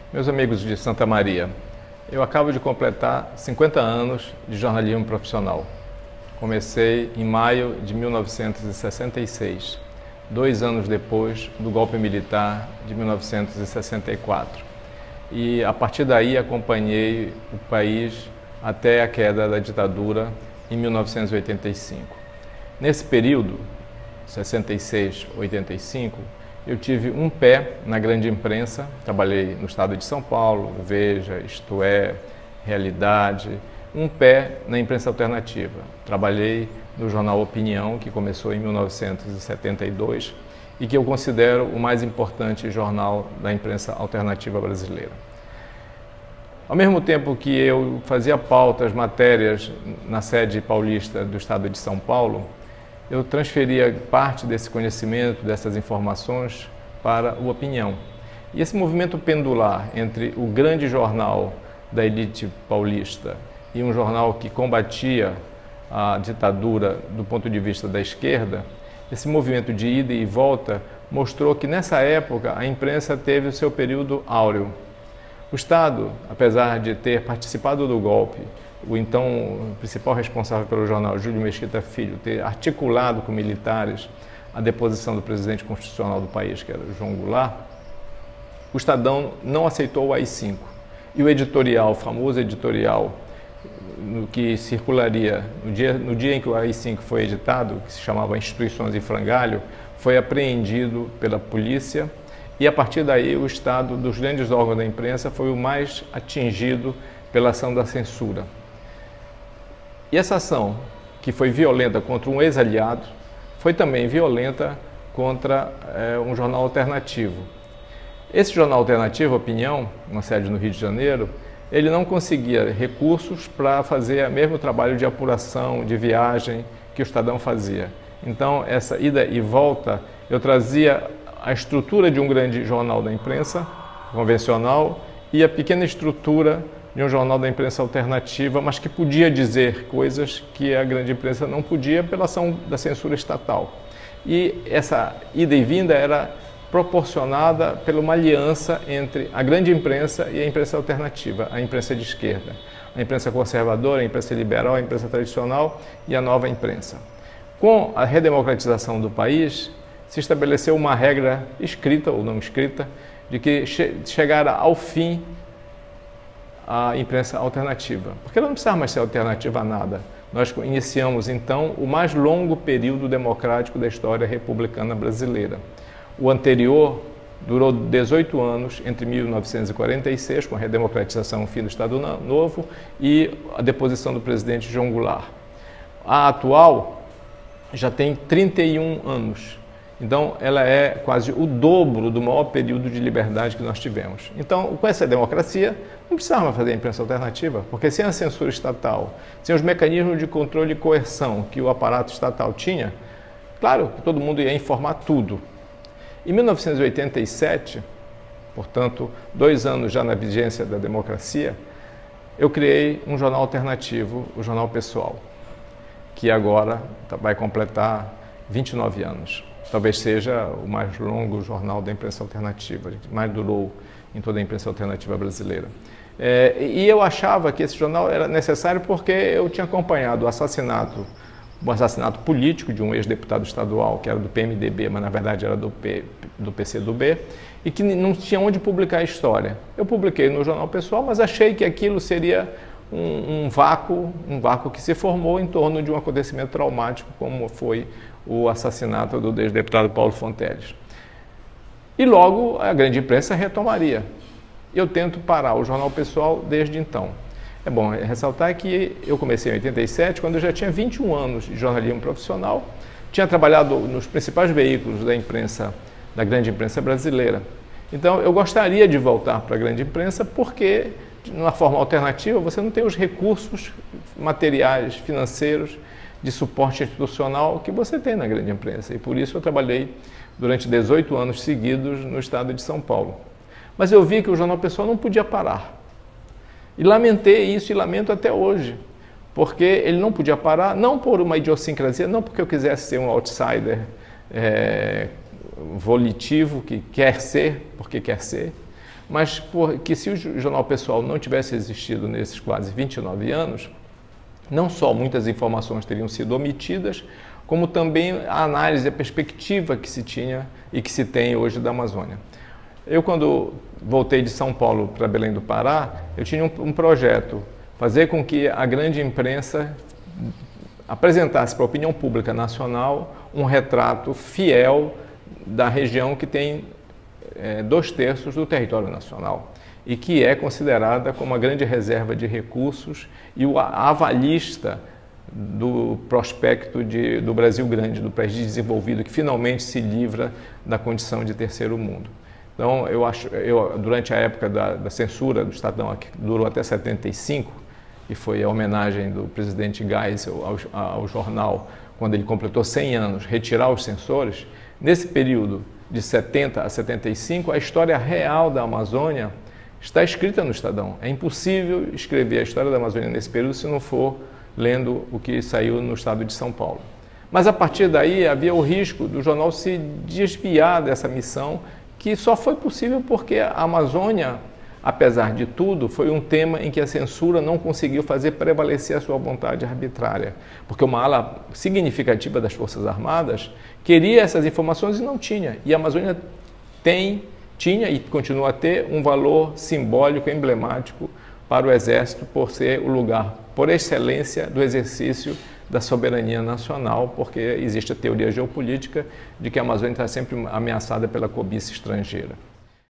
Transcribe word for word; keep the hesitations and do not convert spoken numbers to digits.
Meus amigos de Santa Maria, eu acabo de completar cinquenta anos de jornalismo profissional. Comecei em maio de mil novecentos e sessenta e seis, dois anos depois do golpe militar de mil novecentos e sessenta e quatro. E a partir daí acompanhei o país até a queda da ditadura em mil novecentos e oitenta e cinco. Nesse período, sessenta e seis a oitenta e cinco, eu tive um pé na grande imprensa, trabalhei no estado de São Paulo, Veja, Isto É, Realidade, um pé na imprensa alternativa. Trabalhei no jornal Opinião, que começou em mil novecentos e setenta e dois e que eu considero o mais importante jornal da imprensa alternativa brasileira. Ao mesmo tempo que eu fazia pautas, matérias na sede paulista do estado de São Paulo, eu transferia parte desse conhecimento, dessas informações para o Opinião. E esse movimento pendular entre o grande jornal da elite paulista e um jornal que combatia a ditadura do ponto de vista da esquerda, esse movimento de ida e volta mostrou que nessa época a imprensa teve o seu período áureo. O Estado, apesar de ter participado do golpe, o então principal responsável pelo jornal, Júlio Mesquita Filho, ter articulado com militares a deposição do presidente constitucional do país, que era João Goulart, o Estadão não aceitou o A I cinco. E o editorial, o famoso editorial, no que circularia no dia, no dia em que o A I cinco foi editado, que se chamava Instituições em Frangalho, foi apreendido pela polícia e, a partir daí, o Estado, dos grandes órgãos da imprensa, foi o mais atingido pela ação da censura. E essa ação, que foi violenta contra um ex-aliado, foi também violenta contra é, um jornal alternativo. Esse jornal alternativo, Opinião, uma sede no Rio de Janeiro, ele não conseguia recursos para fazer o mesmo trabalho de apuração, de viagem que o Estadão fazia. Então, essa ida e volta, eu trazia a estrutura de um grande jornal da imprensa convencional e a pequena estrutura de um jornal da imprensa alternativa, mas que podia dizer coisas que a grande imprensa não podia pela ação da censura estatal. E essa ida e vinda era proporcionada por uma aliança entre a grande imprensa e a imprensa alternativa, a imprensa de esquerda, a imprensa conservadora, a imprensa liberal, a imprensa tradicional e a nova imprensa. Com a redemocratização do país, se estabeleceu uma regra escrita ou não escrita de que che- chegara ao fim a imprensa alternativa, porque ela não precisava mais ser alternativa a nada. Nós iniciamos, então, o mais longo período democrático da história republicana brasileira. O anterior durou dezoito anos, entre mil novecentos e quarenta e seis, com a redemocratização, o fim do Estado Novo, e a deposição do presidente João Goulart. A atual já tem trinta e um anos. Então, ela é quase o dobro do maior período de liberdade que nós tivemos. Então, com essa democracia, não precisava fazer a imprensa alternativa, porque sem a censura estatal, sem os mecanismos de controle e coerção que o aparato estatal tinha, claro que todo mundo ia informar tudo. Em mil novecentos e oitenta e sete, portanto, dois anos já na vigência da democracia, eu criei um jornal alternativo, o Jornal Pessoal, que agora vai completar vinte e nove anos. Talvez seja o mais longo jornal da imprensa alternativa, que mais durou em toda a imprensa alternativa brasileira. É, e eu achava que esse jornal era necessário porque eu tinha acompanhado o assassinato, o assassinato político de um ex-deputado estadual, que era do P M D B, mas na verdade era do, P, do P C do B, e que não tinha onde publicar a história. Eu publiquei no Jornal Pessoal, mas achei que aquilo seria um, um vácuo, um vácuo que se formou em torno de um acontecimento traumático, como foi o assassinato do ex-deputado Paulo Fonteles. E logo a grande imprensa retomaria. Eu tento parar o Jornal Pessoal desde então. É bom ressaltar que eu comecei em oitenta e sete, quando eu já tinha vinte e um anos de jornalismo profissional, tinha trabalhado nos principais veículos da imprensa, da grande imprensa brasileira. Então eu gostaria de voltar para a grande imprensa porque, de uma forma alternativa, você não tem os recursos materiais, financeiros, de suporte institucional que você tem na grande imprensa. E por isso eu trabalhei durante dezoito anos seguidos no estado de São Paulo. Mas eu vi que o Jornal Pessoal não podia parar. E lamentei isso e lamento até hoje, porque ele não podia parar, não por uma idiosincrasia, não porque eu quisesse ser um outsider é, volitivo, que quer ser, porque quer ser, mas porque se o Jornal Pessoal não tivesse existido nesses quase vinte e nove anos, não só muitas informações teriam sido omitidas, como também a análise, a perspectiva que se tinha e que se tem hoje da Amazônia. Eu, quando voltei de São Paulo para Belém do Pará, eu tinha um, um projeto, fazer com que a grande imprensa apresentasse para a opinião pública nacional um retrato fiel da região que tem é, dois terços do território nacional e que é considerada como uma grande reserva de recursos e o avalista do prospecto de, do Brasil grande, do país desenvolvido, que finalmente se livra da condição de terceiro mundo. Então, eu acho, eu, durante a época da, da censura do Estadão, que durou até setenta e cinco, e foi a homenagem do presidente Geisel ao, ao jornal, quando ele completou cem anos, retirar os censores, nesse período de setenta a setenta e cinco, a história real da Amazônia está escrita no Estadão. É impossível escrever a história da Amazônia nesse período se não for lendo o que saiu no estado de São Paulo. Mas a partir daí havia o risco do jornal se desviar dessa missão, que só foi possível porque a Amazônia, apesar de tudo, foi um tema em que a censura não conseguiu fazer prevalecer a sua vontade arbitrária, porque uma ala significativa das Forças Armadas queria essas informações e não tinha. E a Amazônia tem, tinha e continua a ter um valor simbólico, emblemático para o Exército, por ser o lugar, por excelência, do exercício da soberania nacional, porque existe a teoria geopolítica de que a Amazônia está sempre ameaçada pela cobiça estrangeira.